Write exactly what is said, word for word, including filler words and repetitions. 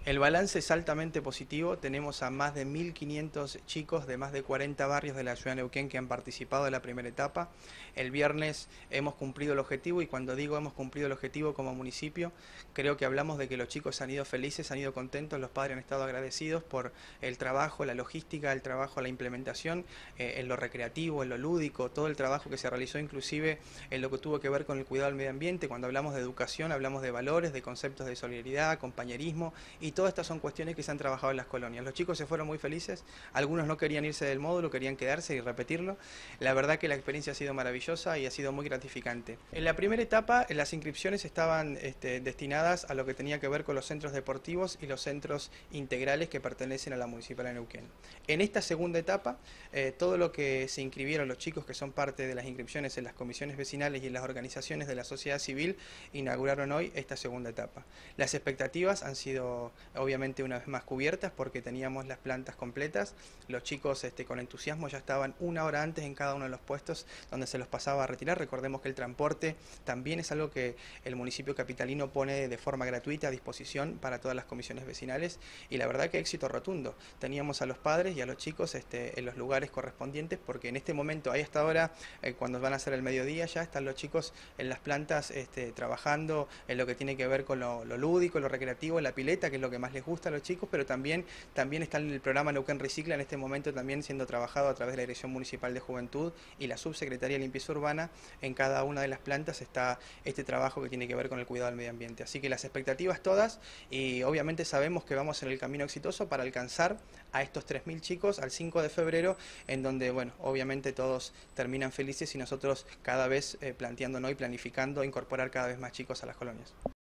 El balance es altamente positivo, tenemos a más de mil quinientos chicos de más de cuarenta barrios de la ciudad de Neuquén que han participado de la primera etapa. El viernes hemos cumplido el objetivo y cuando digo hemos cumplido el objetivo como municipio, creo que hablamos de que los chicos han ido felices, han ido contentos, los padres han estado agradecidos por el trabajo, la logística, el trabajo, la implementación, eh, en lo recreativo, en lo lúdico, todo el trabajo que se realizó inclusive en lo que tuvo que ver con el cuidado del medio ambiente. Cuando hablamos de educación hablamos de valores, de conceptos de solidaridad, compañerismo, y todas estas son cuestiones que se han trabajado en las colonias. Los chicos se fueron muy felices, algunos no querían irse del módulo, querían quedarse y repetirlo. La verdad que la experiencia ha sido maravillosa y ha sido muy gratificante. En la primera etapa las inscripciones estaban este, destinadas a lo que tenía que ver con los centros deportivos y los centros integrales que pertenecen a la Municipalidad de Neuquén. En esta segunda etapa, eh, todo lo que se inscribieron los chicos que son parte de las inscripciones en las comisiones vecinales y en las organizaciones de la sociedad civil inauguraron hoy esta segunda etapa. Las expectativas han sido obviamente una vez más cubiertas porque teníamos las plantas completas. Los chicos este, con entusiasmo ya estaban una hora antes en cada uno de los puestos donde se los pasaba a retirar. Recordemos que el transporte también es algo que el municipio capitalino pone de forma gratuita a disposición para todas las comisiones vecinales y la verdad que éxito rotundo. Teníamos a los padres y a los chicos este, en los lugares correspondientes porque en este momento, ahí hasta ahora, eh, cuando van a ser el mediodía ya están los chicos en las plantas este, trabajando en lo que tiene que ver con lo, lo lúdico, lo recreativo, en la pileta, que es lo que más les gusta a los chicos, pero también, también está en el programa Neuquén Recicla en este momento también siendo trabajado a través de la Dirección Municipal de Juventud y la Subsecretaría de Limpieza Urbana. En cada una de las plantas está este trabajo que tiene que ver con el cuidado del medio ambiente. Así que las expectativas todas y obviamente sabemos que vamos en el camino exitoso para alcanzar a estos tres mil chicos al cinco de febrero, en donde, bueno, obviamente todos terminan felices y nosotros cada vez eh, planteándonos y planificando incorporar cada vez más chicos a las colonias.